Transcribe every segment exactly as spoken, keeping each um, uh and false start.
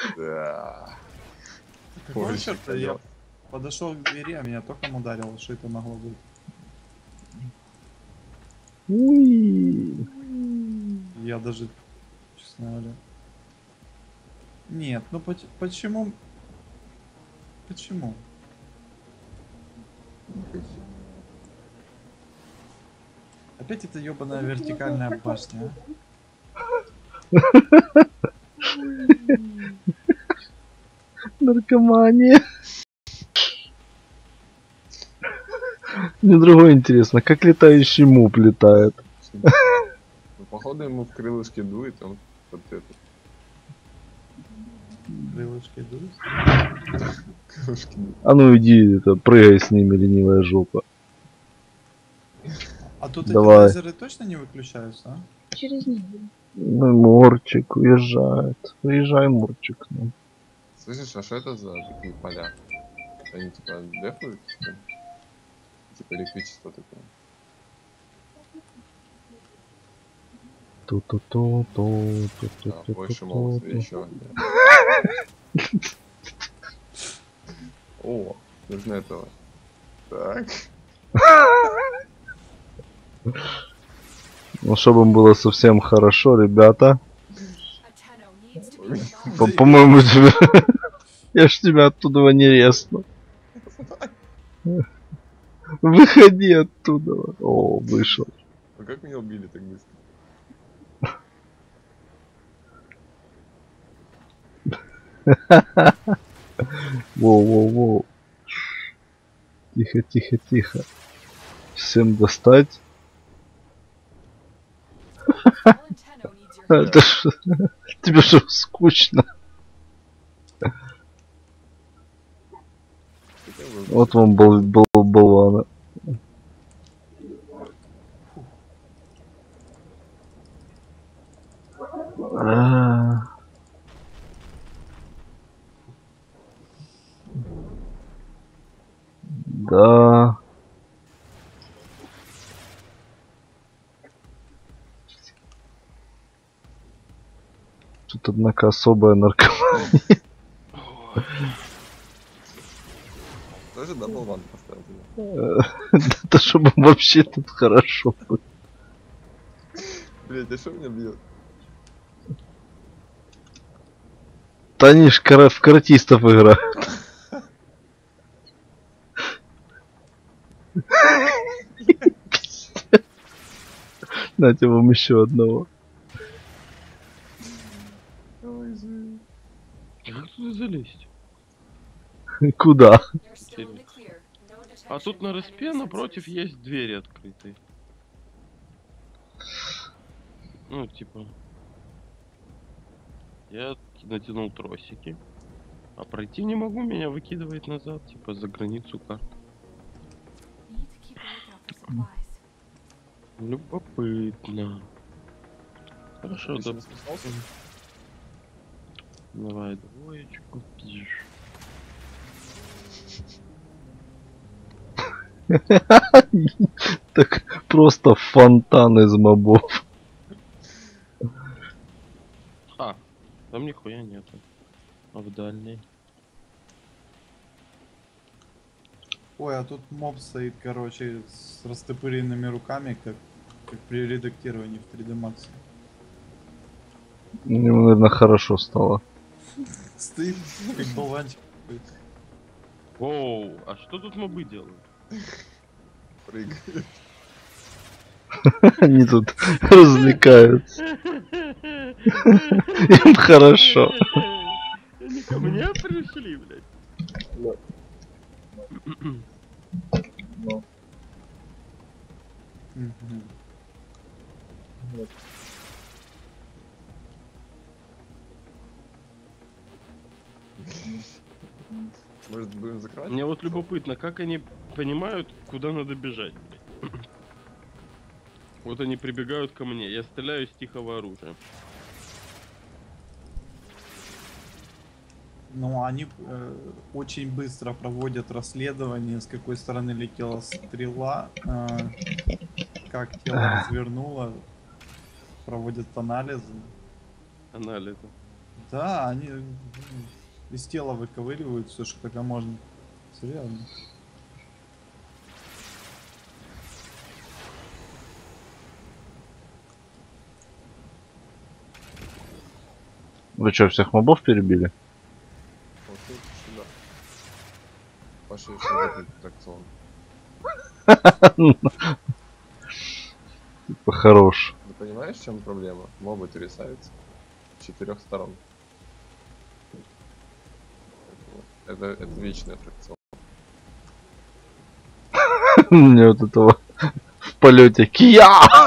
Да. Какого черта я подошел к двери, а меня током ударило, что это могло быть? Уи. Я даже, честно говоря... Нет, ну поч- почему? Почему? Опять эта ебаная вертикальная башня, а? Наркомания. Мне другое интересно, как летающий муп летает. Ну, походу ему в крылышки дует, он вот это. Крылышки дуют. Крылышки дует. А ну иди, это, прыгай с ними, ленивая жопа. А тут Давай. эти лазеры точно не выключаются, а? Через неделю. Ну, Мурчик уезжает. Уезжай, Мурчик. Ну. Слышишь, а что это за такие поля? Они типа дефают? Типа электричество такое. Ту-ту-ту-ту, Да, больше могут ту-ту-ту-ту-ту. еще. О, нужно этого. Так. Ну, чтобы им было совсем хорошо, ребята. По- По-моему, тебя... я ж тебя оттуда не резну. Выходи оттуда. О, вышел. А как меня убили так быстро? Воу-воу-воу. Тихо, тихо, тихо. Всем достать. Это ж... тебе что, скучно? Вот вам был, был болвана. А. Да. Тут, однако, особая наркомания. Тоже даблван поставил. Это чтобы вообще тут хорошо было. Блять, а что меня бьет? Да они ж кара- в каратистов играют. Дайте вам еще одного. Ой, же. Как туда залезть? Куда? А тут на респе напротив есть двери открытые. Ну, типа... Я натянул тросики. А пройти не могу, меня выкидывает назад, типа за границу карты. Любопытно. Хорошо, Еще да. не спускался? Давай двоечку, пишешь. Так просто фонтан из мобов. А, там нихуя нету. А в дальней? Ой, а тут моб стоит, короче, с растопыренными руками, как, как при редактировании в три дэ Max. Ему, наверное, хорошо стало. Стоит, как болванчик. Оу, а что тут мобы делают? Прыгает. Они тут развлекаются. Им хорошо. Они ко мне пришли, блядь. Мгм. Может, будем закрывать? Мне вот любопытно, как они понимают, куда надо бежать, блядь. Вот они прибегают ко мне, я стреляю с тихого оружия. Ну, они э, очень быстро проводят расследование, с какой стороны летела стрела, э, как тело развернуло, проводят анализы. Анализы. Да, они м, из тела выковыривают все, что только можно. Серьезно. Вы что, всех мобов перебили? Вот тут сюда. Пошли еще выпить аттракцион. Хорош. Ты понимаешь, в чем проблема? Мобы трясаются с четырех сторон. Вот. Это, это вечный аттракцион. У меня вот этого в полете Кия!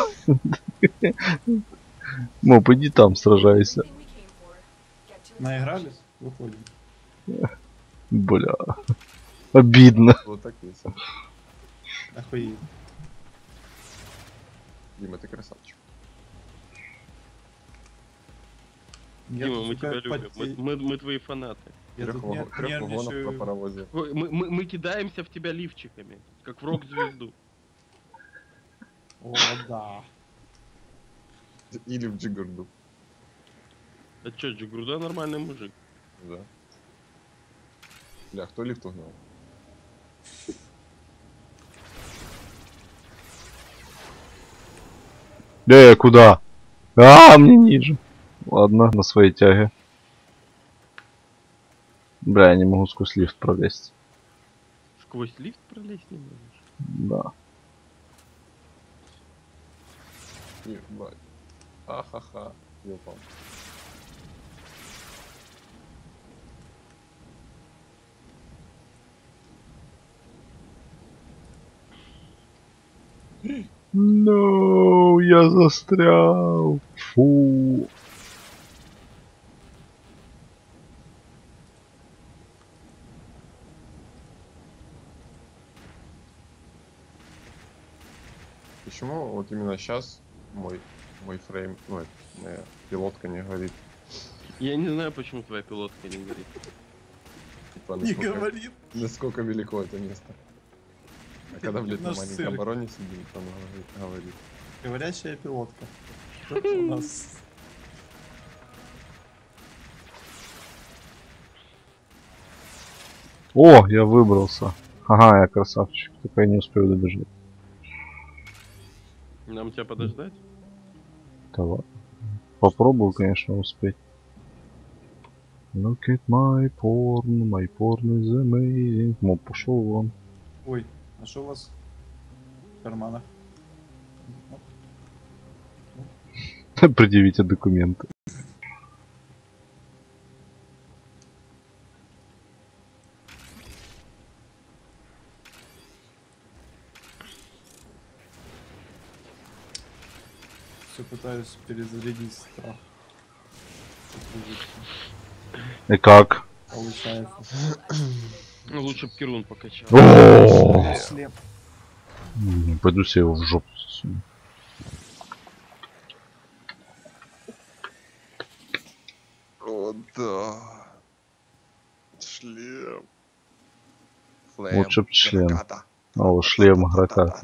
Моб, иди там сражайся. Наигрались? Выходим. Бля. Обидно. Вот так весело. Охуеть. Дима, ты красавчик. Я Дима, тут мы такая тебя любим. Мы, поте- мы, мы твои фанаты. Я Трех, тут вагон- нер- трех вагонов про нервничаю. паровозе. Ой, Мы, мы, мы кидаемся в тебя лифчиками, как в рок-звезду. О, да. Или в Джигарду. А чё, Джигруда нормальный мужик. Да. Бля, кто лифт угнал? Э, куда? А, мне ниже. Ладно, на своей тяге. Бля, я не могу сквозь лифт пролезть. Сквозь лифт пролезть не можешь? Да. Ебать. Ахаха. Я упал. No, я застрял. Фу. Почему вот именно сейчас мой мой фрейм, ну, это, моя пилотка не говорит? Я не знаю, почему твоя пилотка не горит. Типа, Не насколько, говорит. насколько велико это место. А когда, блядь, на Наш маленькой цирк. обороне сидим, то она говорит, говорит. Говорящая пилотка. Что это у нас? О, я выбрался. Ага, я красавчик. Только я не успею добежать. Нам тебя подождать? Давай. Попробую, конечно, успеть. Look at my porn, my porn is amazing. Моб, пошел вон. Ой, а что у вас в карманах? Предъявите документы. Все пытаюсь перезарядить страх. И как? Получается. Ну, лучше б Кирун покачал. О! Шлем. М, Пойду себе его в жопу засуну. О, да. Шлем. Лучше б член. Граката. О, шлем игрока.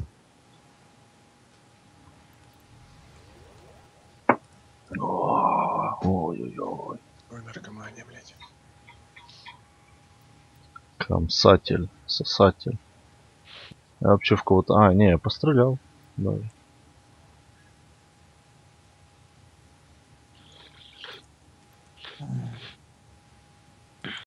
Ой-ой-ой. Ой, наркомания, блядь. Кромсатель, сосатель. Я вообще в кого-то... А, не, я пострелял. Даже.